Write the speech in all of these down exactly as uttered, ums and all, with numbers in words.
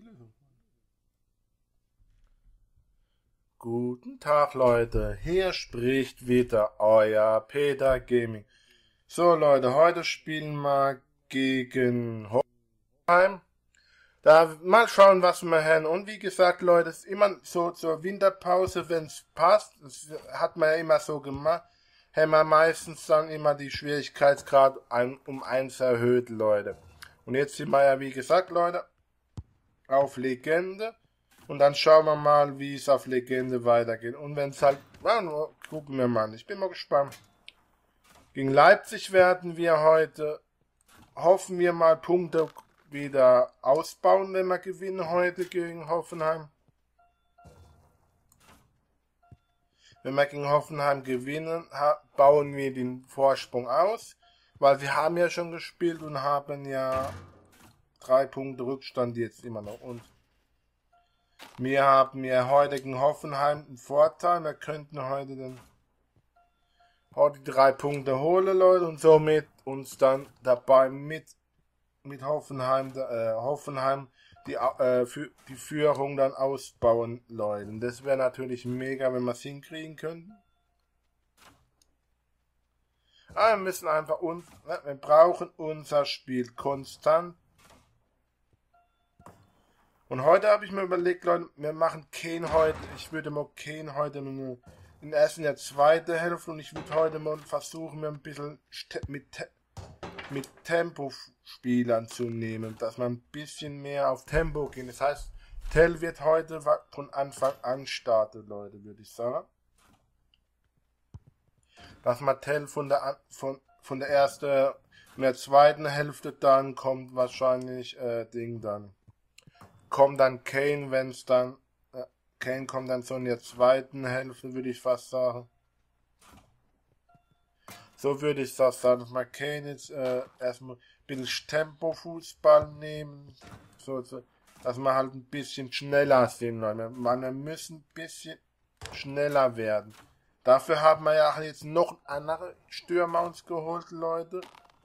Auflösung. Guten Tag, Leute. Hier spricht wieder euer Peter Gaming. So, Leute, heute spielen wir gegen Hoffenheim. Da mal schauen, was wir haben. Und wie gesagt, Leute, es ist immer so zur Winterpause, wenn es passt. Das hat man ja immer so gemacht. Haben wir meistens dann immer die Schwierigkeitsgrad ein, um eins erhöht, Leute. Und jetzt sind wir ja, wie gesagt, Leute, auf Legende. Und dann schauen wir mal, wie es auf Legende weitergeht. Und wenn es halt, na, gucken wir mal. Ich bin mal gespannt. Gegen Leipzig werden wir heute, hoffen wir mal, Punkte wieder ausbauen, wenn wir gewinnen heute gegen Hoffenheim. Wenn wir gegen Hoffenheim gewinnen, bauen wir den Vorsprung aus, weil wir haben ja schon gespielt und haben ja drei Punkte Rückstand jetzt immer noch. Und wir haben ja heute gegen Hoffenheim einen Vorteil. Wir könnten heute den heute die drei Punkte holen, Leute, und somit uns dann dabei mit mit Hoffenheim, äh, Hoffenheim die, äh, für, die Führung dann ausbauen, Leute. Das wäre natürlich mega, wenn wir es hinkriegen könnten. Aber wir müssen einfach uns, ne, wir brauchen unser Spiel konstant. Und heute habe ich mir überlegt, Leute, wir machen Kane heute, ich würde mal Kane heute in der ersten, der zweiten Hälfte, und ich würde heute mal versuchen, mir ein bisschen mit mit Tempo-Spielern zu nehmen, dass man ein bisschen mehr auf Tempo gehen. Das heißt, Tell wird heute von Anfang an starten, Leute, würde ich sagen. Dass man Tell von der von von der ersten und der zweiten Hälfte dann kommt wahrscheinlich äh, Ding dann. Kommt dann Kane, wenn es dann äh, Kane kommt dann so in der zweiten Hälfte, würde ich fast sagen. So würde ich das sagen, dass man Kane jetzt äh, erstmal ein bisschen Tempo-Fußball nehmen, so, so, dass wir halt ein bisschen schneller sind, Leute. Wir müssen ein bisschen schneller werden. Dafür haben wir ja jetzt noch andere Stürmer uns geholt, Leute.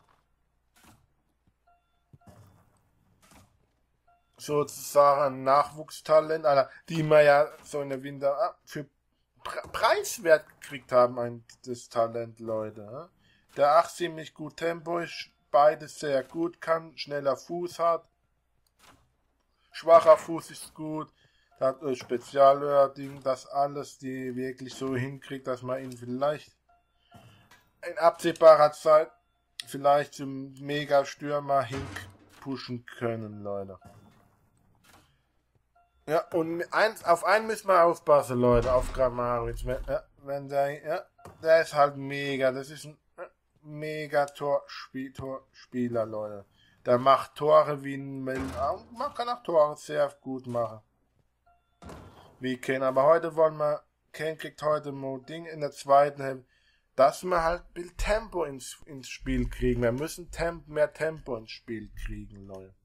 Sozusagen Nachwuchstalent, also die wir ja so in der Winter für preiswert gekriegt haben, ein, das Talent, Leute. Der acht ziemlich gut Tempo ist, beides sehr gut kann, schneller Fuß hat, schwacher Fuß ist gut, hat ein Spezialhörding, das alles die wirklich so hinkriegt, dass man ihn vielleicht in absehbarer Zeit vielleicht zum Mega-Stürmer hinpushen können, Leute. Ja, und eins, auf einen müssen wir aufpassen, Leute, auf Kramaric. Wenn, ja, wenn der, ja, der ist halt mega, das ist ein mega Torspieler, Tor Leute. Der macht Tore wie ein, man kann auch Tore sehr gut machen. Wie Kane, aber heute wollen wir, Kane kriegt heute mal Ding in der zweiten Hälfte, dass wir halt ein bisschen Tempo ins, ins Spiel kriegen. Wir müssen Temp, mehr Tempo ins Spiel kriegen, Leute.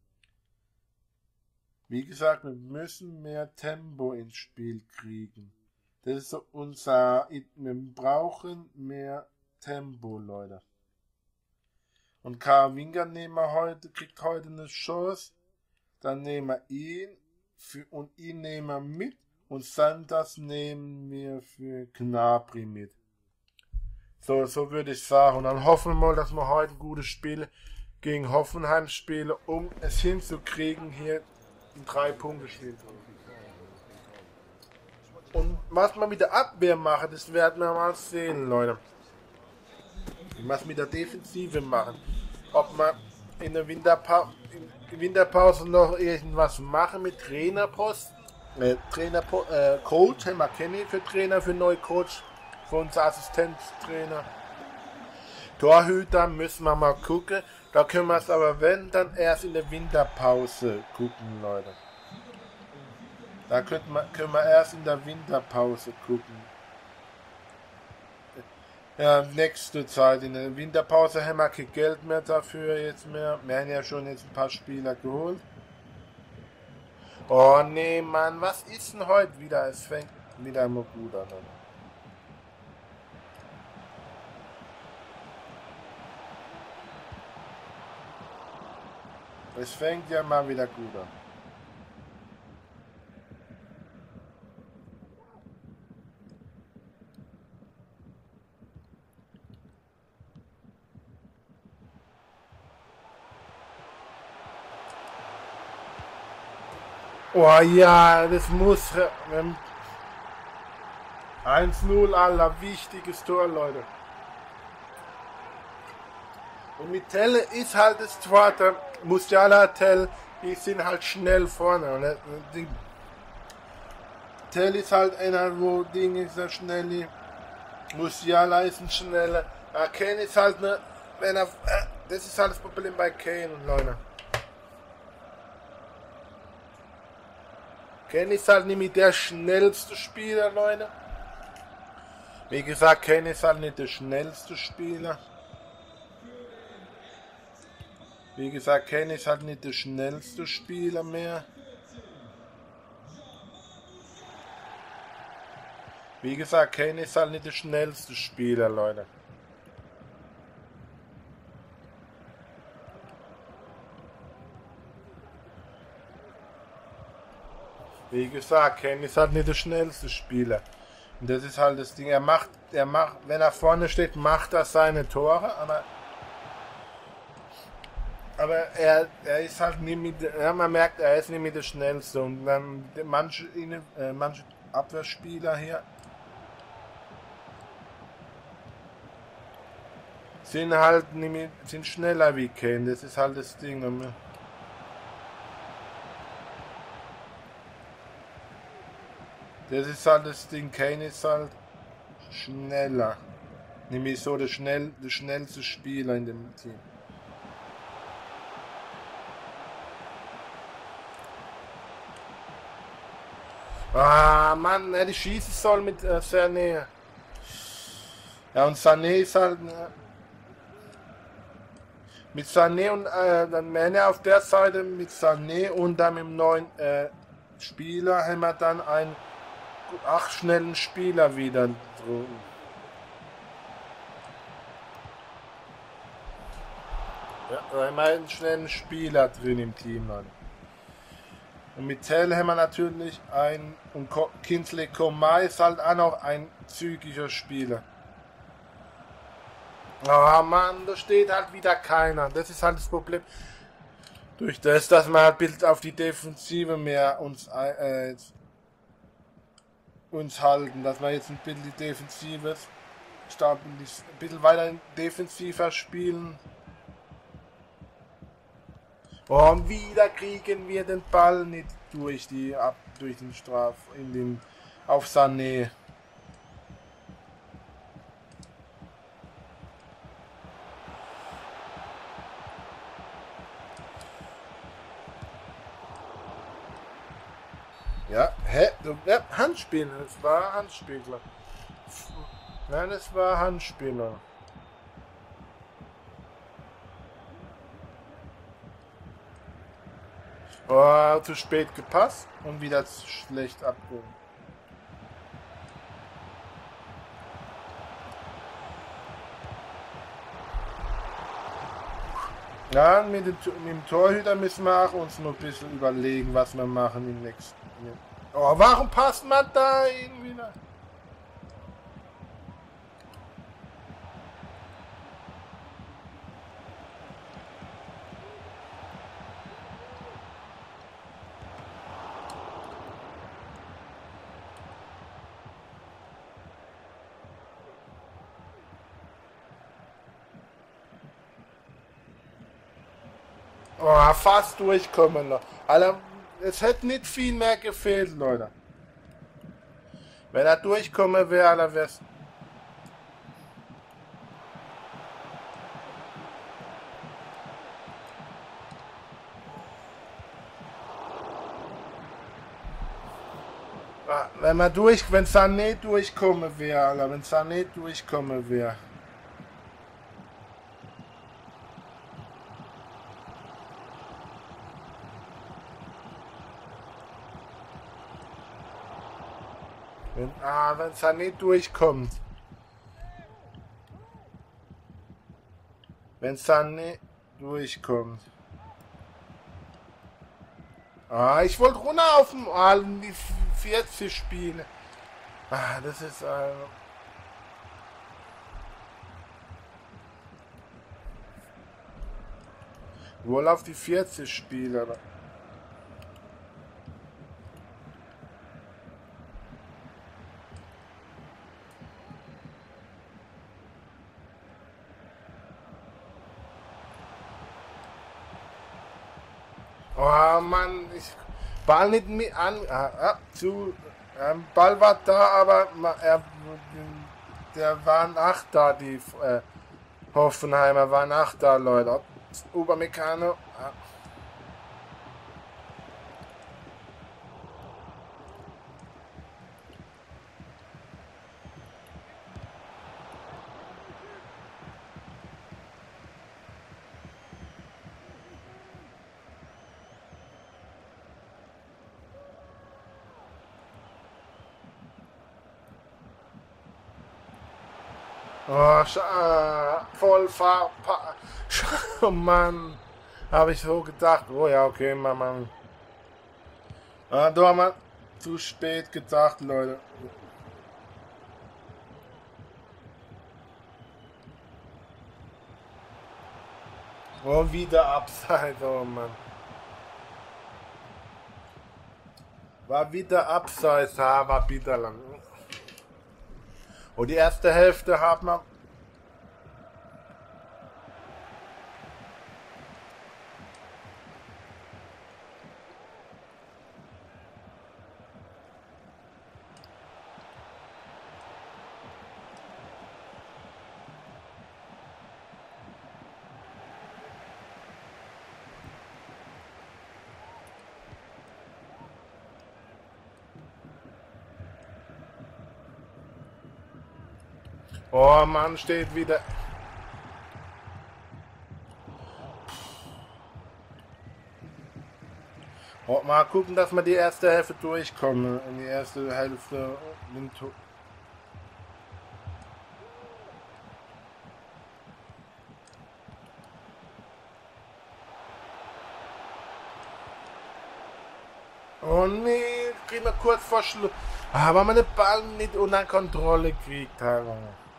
Wie gesagt, wir müssen mehr Tempo ins Spiel kriegen. Das ist so unser, wir brauchen mehr Tempo, Leute. Und Karl Winger nehmen wir heute, kriegt heute eine Chance. Dann nehmen wir ihn für, und ihn nehmen wir mit. Und Sanders nehmen wir für Gnabry mit. So, so würde ich sagen. Und dann hoffen wir mal, dass wir heute ein gutes Spiel gegen Hoffenheim spielen, um es hinzukriegen, hier drei Punkte steht. Und was wir mit der Abwehr machen, das werden wir mal sehen, Leute. Was mit der Defensive machen. Ob wir in der Winterpa in Winterpause noch irgendwas machen mit Trainerposten. Äh, Trainer, äh, Coach, haben wir Kenny für Trainer, für neue Coach, für unser Assistenztrainer. Torhüter müssen wir mal gucken. Da können wir es aber, wenn, dann erst in der Winterpause gucken, Leute. Da können wir, können wir erst in der Winterpause gucken. Ja, nächste Zeit. In der Winterpause haben wir kein Geld mehr dafür jetzt mehr. Wir haben ja schon jetzt ein paar Spieler geholt. Oh nee, Mann, was ist denn heute wieder? Es fängt wieder mal gut an. Es fängt ja mal wieder gut an. Oh ja, das muss... Ähm, eins null, aller wichtiges Tor, Leute. Und mit Telle ist halt das zweite, Musiala, Tell, die sind halt schnell vorne. Und die, Tell ist halt einer, wo Ding ist ein schnell, Musiala ist ein schneller. Ja, Kane ist halt ne, wenn er, das ist halt das Problem bei Kane, Leute. Kane ist halt nicht der schnellste Spieler, Leute. Wie gesagt, Kane ist halt nicht der schnellste Spieler. Wie gesagt, Kane ist halt nicht der schnellste Spieler mehr. Wie gesagt, Kane ist halt nicht der schnellste Spieler, Leute. Wie gesagt, Kane ist halt nicht der schnellste Spieler. Und das ist halt das Ding. Er macht, er macht, wenn er vorne steht, macht er seine Tore, aber Aber er, er ist halt nicht mit, ja, man merkt, er ist nicht mit der Schnellste. Und dann manche, äh, manche Abwehrspieler hier sind halt nicht mehr, sind schneller wie Kane. Das ist halt das Ding. Das ist halt das Ding. Kane ist halt schneller. Nämlich so der, schnell, der schnellste Spieler in dem Team. Ah, Mann, hätte ich schießen sollen mit äh, Sané. Ja, und Sané ist halt... Äh, mit Sané und äh, dann Männer auf der Seite mit Sané und dann mit dem neuen äh, Spieler haben wir dann einen acht schnellen Spieler wieder drin. Ja, da haben wir einen schnellen Spieler drin im Team, Mann. Und mit Tell haben wir natürlich ein, und Kingsley Coman ist halt auch noch ein zügiger Spieler. Oh Mann, da steht halt wieder keiner. Das ist halt das Problem. Durch das, dass wir halt ein bisschen auf die Defensive mehr uns, äh, uns halten. Dass wir jetzt ein bisschen die Defensive, ein bisschen weiter defensiver spielen. Oh, und wieder kriegen wir den Ball nicht durch die ab durch den Straf in den auf Sané. Ja, hä? Ja, Handspiel, es war Handspieler. Nein, es war Handspieler. Oh, zu spät gepasst und wieder schlecht abgehoben. Ja, mit dem, mit dem Torhüter müssen wir auch uns noch ein bisschen überlegen, was wir machen im nächsten. Oh, warum passt man da irgendwie wieder? Oh, fast durchkommen noch. Alter, es hätte nicht viel mehr gefehlt, Leute. Wenn er durchkommen wäre, Alter, wär's. Wenn man durch, wenn Sané durchkommen wäre, Alter, wenn Sané durchkommen wäre. Wenn, ah, wenn Sané durchkommt. Wenn Sané durchkommt. Ah, ich wollte runter auf dem ah, die vierzig Spiele. Ah, das ist äh, wohl auf die vierzig Spiele. Oh Mann, ich Ball nicht mit an. Ah, ah, zu. Ähm, Ball war da, aber ma- er, der waren acht da, die äh, Hoffenheimer waren acht da, Leute. Obermecano. Ah. Oh, scha- voll fahr. pa- Oh Mann. Habe ich so gedacht. Oh ja, okay, Mann, Mann. Ah, da haben wir zu spät gedacht, Leute. Oh, wieder Abseits, oh Mann. War wieder Abseits, ha, war bitter lang. Und die erste Hälfte haben wir. Oh Mann, steht wieder. Oh, mal gucken, dass wir die erste Hälfte durchkommen. In die erste Hälfte. Oh nee, kriegen wir kurz vor Schluss. Aber man den Ball nicht unter Kontrolle kriegt haben.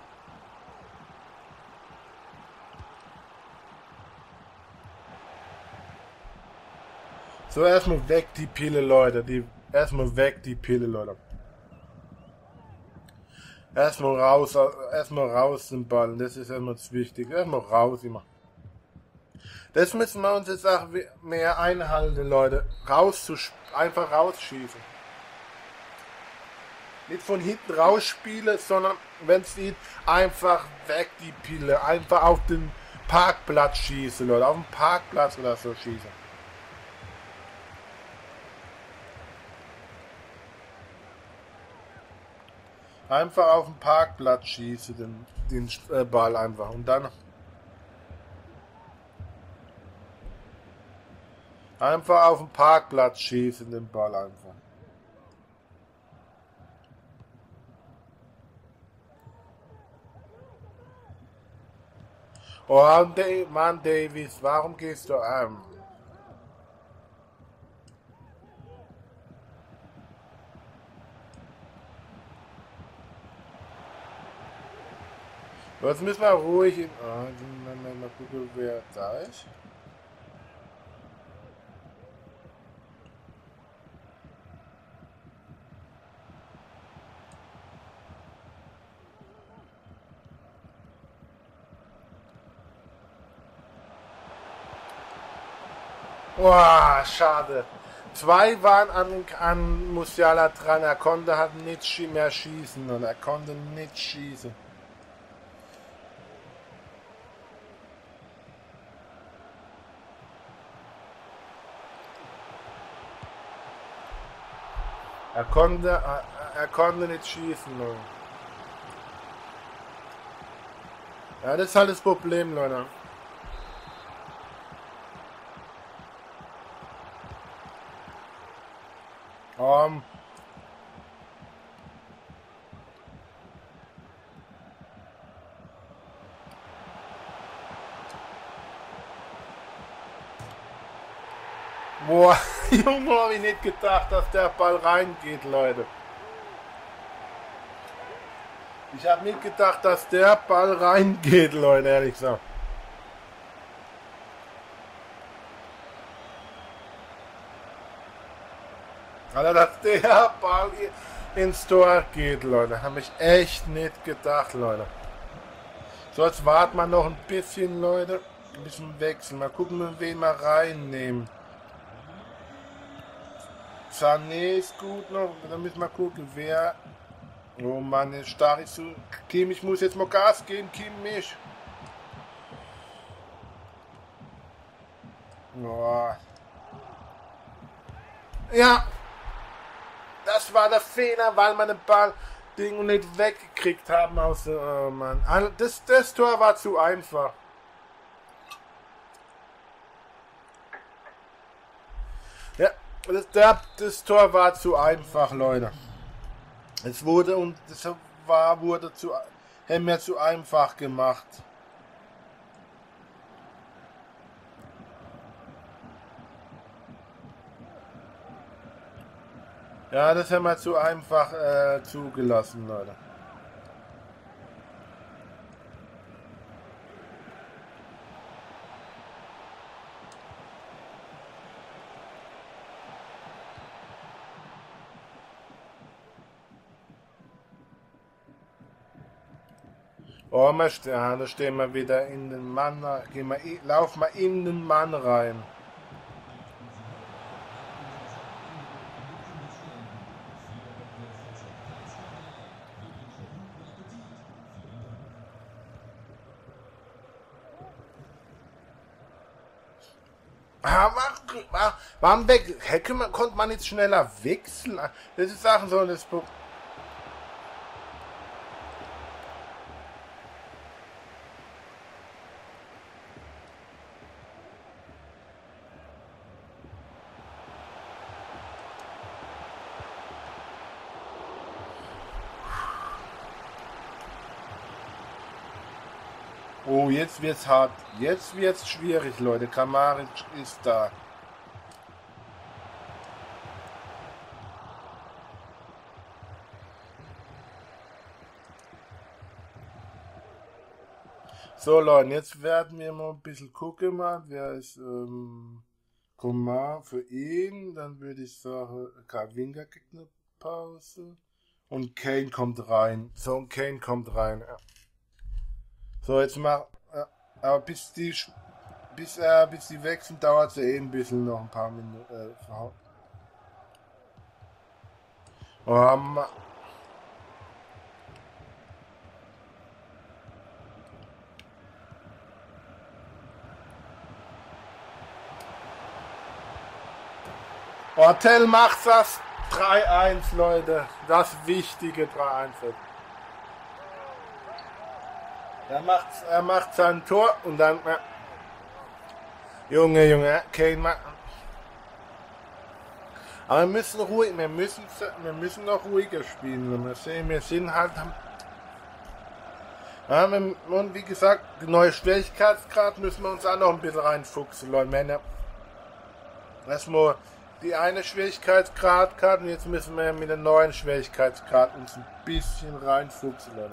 So, erstmal weg die Pille, Leute. Die, erstmal weg die Pille, Leute. Erstmal raus, erstmal raus den Ball. Das ist erstmal das Wichtige. Erstmal raus immer. Das müssen wir uns jetzt auch mehr einhalten, Leute. Raus einfach rausschießen. Nicht von hinten rausspielen, sondern wenn es geht, einfach weg die Pille. Einfach auf den Parkplatz schießen, Leute. Auf den Parkplatz oder so schießen. Einfach auf den Parkplatz schießen, den, den Ball einfach. Und dann einfach auf den Parkplatz schießen, den Ball einfach. Oh Mann, Davies, warum gehst du an? Jetzt müssen wir ruhig in. Oh, mal gucken, wer da ist. Boah, schade. Zwei waren an, an Musiala dran. Er konnte halt nicht mehr schießen und er konnte nicht schießen. Er konnte, er, er konnte nicht schießen, Leute. Ja, das ist halt das Problem, Leute. Um, Boah, Junge, hab ich nicht gedacht, dass der Ball reingeht, Leute. Ich habe nicht gedacht, dass der Ball reingeht, Leute, ehrlich gesagt. Alter, dass der Ball ins Tor geht, Leute. Habe ich echt nicht gedacht, Leute. So, jetzt warten wir noch ein bisschen, Leute. Ein bisschen wechseln. Mal gucken, wen wir reinnehmen. Sané ist gut noch. Da müssen wir gucken, wer... Oh Mann, jetzt starr ich so... Kim, ich muss jetzt mal Gas geben, Kim, mich. Oh. Ja, das war der Fehler, weil wir den Ball Ding nicht weggekriegt haben aus der... Oh Mann. Das, das Tor war zu einfach. Ja, das, der, das Tor war zu einfach, Leute. Es wurde und das war wurde zu haben wir zu einfach gemacht. Ja, das haben wir zu einfach äh, zugelassen, Leute. Oh, wir stehen, ja, da stehen wir wieder in den Mann, gehen wir, laufen wir in den Mann rein. Ah, warum, warum weg? Hätte man, konnte man jetzt schneller wechseln? Das ist Sachen so, das Oh, jetzt wird's hart. Jetzt wird's schwierig, Leute. Kramaric ist da. So, Leute, jetzt werden wir mal ein bisschen gucken, mal. Wer ist, ähm, Komar für ihn? Dann würde ich sagen, Kavinga kriegt eine Pause. Und Kane kommt rein. So, und Kane kommt rein. Ja. So, jetzt mal, äh, aber bis die, bis, äh, bis die wechseln, dauert es ja eh ein bisschen noch ein paar Minuten. Äh, oh, ma Hotel macht das drei eins, Leute. Das wichtige drei eins. Er macht, er macht sein Tor und dann... Ja. Junge, Junge, Kane macht... Aber wir müssen ruhig, wir müssen, wir müssen noch ruhiger spielen. Wir sehen, wir sind halt... Ja, und wie gesagt, die neue Schwierigkeitsgrad müssen wir uns auch noch ein bisschen reinfuchsen, Leute. Männer. Erstmal die eine Schwierigkeitsgrad und jetzt müssen wir mit der neuen Schwierigkeitsgrad uns ein bisschen reinfuchsen, Leute.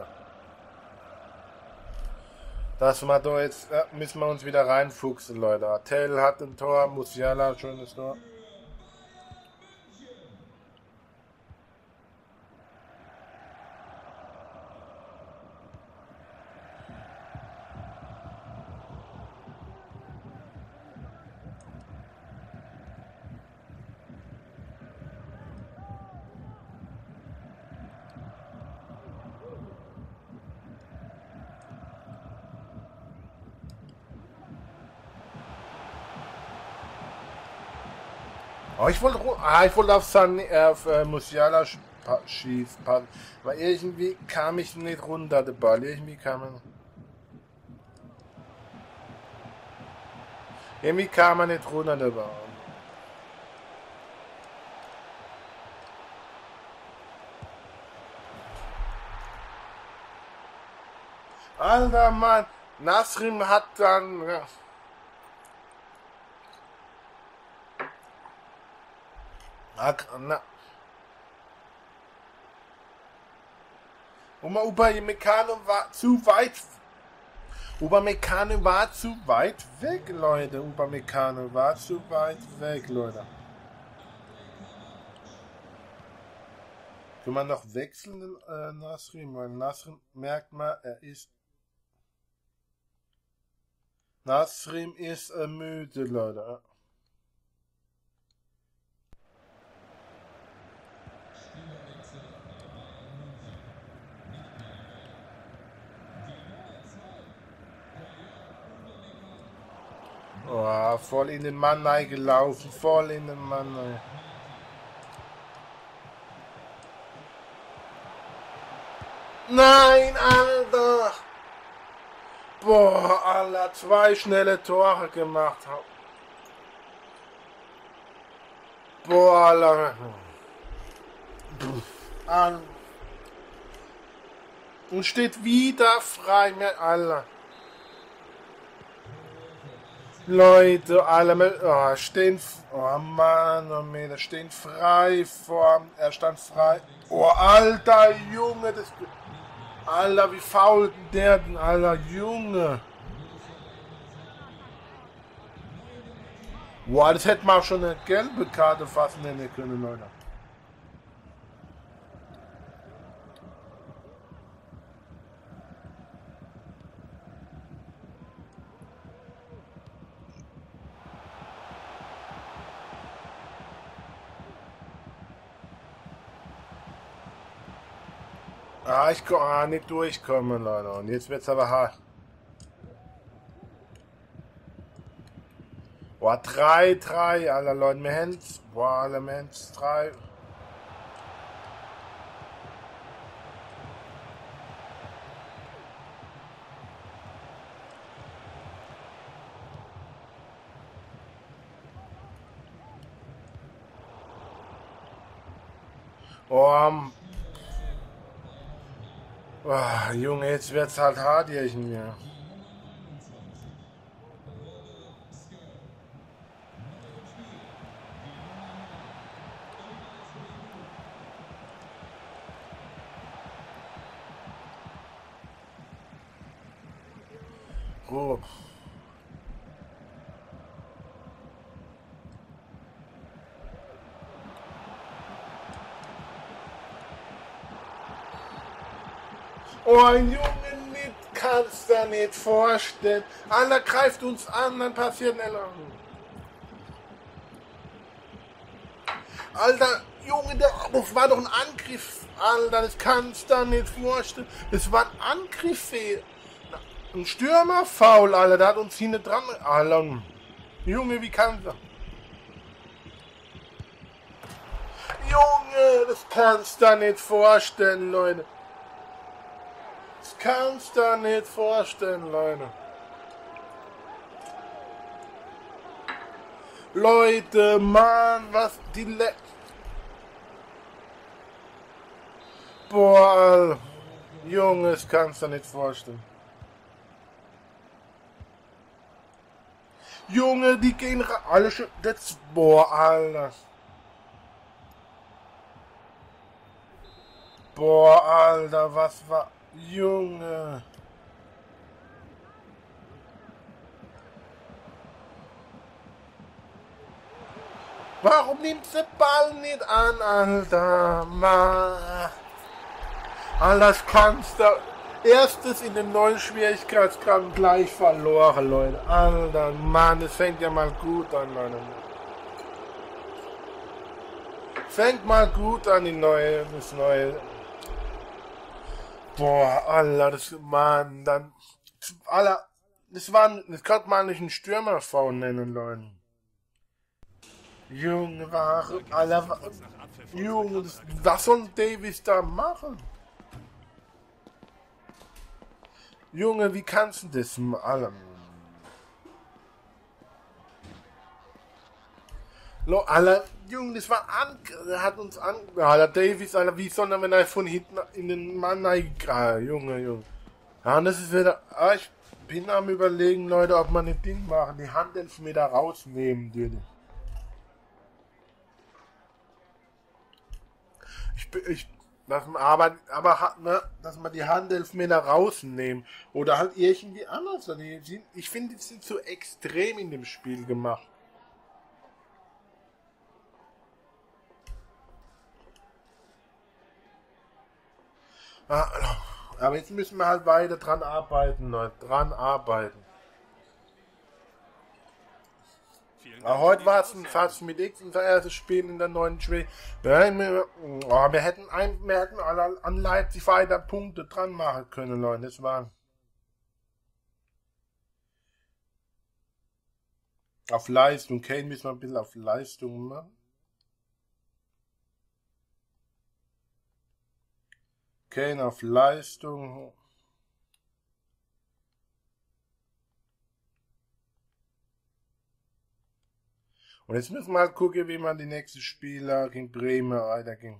Dass wir da jetzt, ja, müssen wir uns wieder reinfuchsen, Leute. Tell hat ein Tor, Musiala, schönes Tor. Oh, ich wollte ah, ich wollte auf San äh, auf äh, Musiala schießen, weil irgendwie kam ich nicht runter, der Ball. Irgendwie kam er. Irgendwie kam er nicht runter, der Ball. Alter Mann, Nasrim hat dann. Ja. Na. Upamecano war zu weit. Upamecano war zu weit weg, Leute. Upamecano war zu weit weg, Leute. Kann man noch wechseln, äh, Nasrim? Weil Nasrim merkt man, er ist. Nasrim ist äh, müde, Leute. Oh, voll in den Mann gelaufen, voll in den Mann. Rein. Nein, Alter! Boah, Alter, zwei schnelle Tore gemacht. Boah, Alter. Alter. Und steht wieder frei, Alter. Leute, alle oh, stehen, oh Mann, oh Mann, stehen frei vor, er stand frei. Oh, alter Junge, das, Alter, wie faul der denn, alter Junge. Boah, das hätte man auch schon eine gelbe Karte fast nennen können, Leute. Ah, ich kann ah, nicht durchkommen, Leute. Und jetzt wird's aber hart. Boah, drei, drei, alle Leute, mir Hands. Boah, alle Hands, drei. Oh, oh, Junge, jetzt wird's halt hart hier in mir. Oh. Oh, Junge, nicht, kannst du nicht vorstellen. Einer greift uns an, dann passiert ein Alter, Junge, das war doch ein Angriff. Alter, das kannst du nicht vorstellen. Das war ein Angriff. Ein Stürmer faul, Alter, der hat uns hinten dran. Alter, Junge, wie kannst du? Junge, das kannst du nicht vorstellen, Leute. Das kannst du nicht vorstellen, Leute. Leute, Mann, was die Le... Boah, Alter. Junge, das kannst du nicht vorstellen. Junge, die gehen alle schon... Das, boah, Alter. Boah, Alter, was war... Junge. Warum nimmt der Ball nicht an, Alter? Mann. Alter, das kannst du... Erstes in den neuen Schwierigkeitsgraden gleich verloren, Leute. Alter, Mann, das fängt ja mal gut an, Leute. Fängt mal gut an, die neue, das neue... Boah, Alter, das, Mann, dann... Alter, das war... Das kann man nicht einen Stürmerfau nennen, Leute. Junge, warum... Alter, Junge, das, was soll Davis da machen? Junge, wie kannst du das allem? Lo, Alter, Junge, das war an, der hat uns an, Alter, Davis, Alter, wie soll er, wenn er von hinten in den Mann reingegangen, Junge, Junge. Ja, und das ist wieder, ah, ich bin am Überlegen, Leute, ob man ein Ding machen, die Handelfmeter rausnehmen würde. Ich, ich Dass man, aber, aber ne, dass man die Handelfmeter rausnehmen oder halt irgendwie anders. Die sind, ich finde, die sind zu extrem in dem Spiel gemacht. Aber jetzt müssen wir halt weiter dran arbeiten, Leute. Dran arbeiten. Aber heute war es ein Fast mit X, unser erstes Spiel in der neuen Schwede. Wir, oh, wir hätten ein, wir hätten an Leipzig weiter Punkte dran machen können, Leute. Das war. Auf Leistung. Kane müssen wir ein bisschen auf Leistung machen. Kane auf Leistung. Und jetzt müssen wir halt gucken, wie man die nächsten Spieler gegen Bremen weiterging.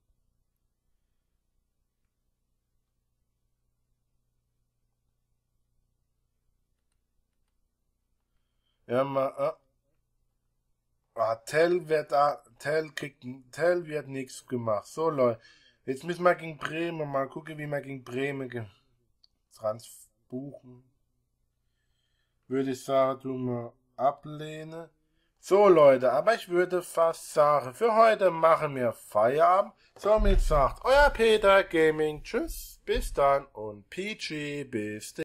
Ja, mal, äh. Ah, Tell wird, ah, Tell kriegt, Tell wird nichts gemacht. So, Leute. Jetzt müssen wir gegen Bremen mal gucken, wie wir gegen Bremen trans buchen. Würde ich sagen, tun wir ablehnen. So, Leute, aber ich würde fast sagen, für heute machen wir Feierabend. Somit sagt euer Peter Gaming, tschüss, bis dann und P G, bis dann.